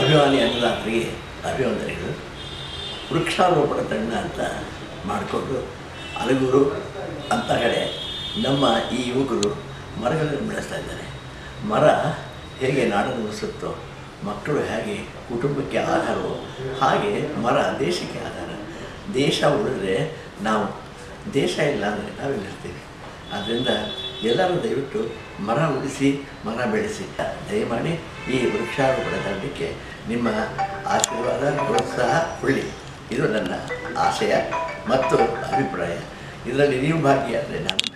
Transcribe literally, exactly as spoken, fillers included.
ಅಭಿಮಾನಿ ಅನ್ನದಾತರಿಗೆ ಅಭಿವಂದನೆಗಳು. ವೃಕ್ಷಾರೋಪಣ ತಂಡ ಅಂತ ಮಾಡಿಕೊಂಡು ಅಲಗೂರು ಅಂತ ಕಡೆ ನಮ್ಮ ಈ ಯುವಕರು ಮರಗಳನ್ನು ಬೆಳೆಸ್ತಾ ಇದ್ದಾರೆ. ಮರ ಹೇಗೆ ನಾಡನ್ನು ಉಳಿಸುತ್ತೋ, ಮಕ್ಕಳು ಹೇಗೆ ಕುಟುಂಬಕ್ಕೆ ಆಧಾರವೋ, ಹಾಗೆ ಮರ ದೇಶಕ್ಕೆ ಆಧಾರ. ದೇಶ ಉಳಿದ್ರೆ ನಾವು, ದೇಶ ಇಲ್ಲ ಅಂದರೆ ನಾವೆಲ್ಲಿರ್ತೀವಿ. ಆದ್ದರಿಂದ ಎಲ್ಲರೂ ದಯವಿಟ್ಟು ಮರ ಉಳಿಸಿ, ಮರ ಬೆಳೆಸಿ. ದಯಮಾಡಿ ಈ ವೃಕ್ಷಾರೋಪಣ ತಂಡಕ್ಕೆ ನಿಮ್ಮ ಆಶೀರ್ವಾದ, ಪ್ರೋತ್ಸಾಹ ಕೊಡಿ. ಇದು ನನ್ನ ಆಶಯ ಮತ್ತು ಅಭಿಪ್ರಾಯ. ಇದರಲ್ಲಿ ನೀವು ಭಾಗಿಯಾದರೆ ನಾನು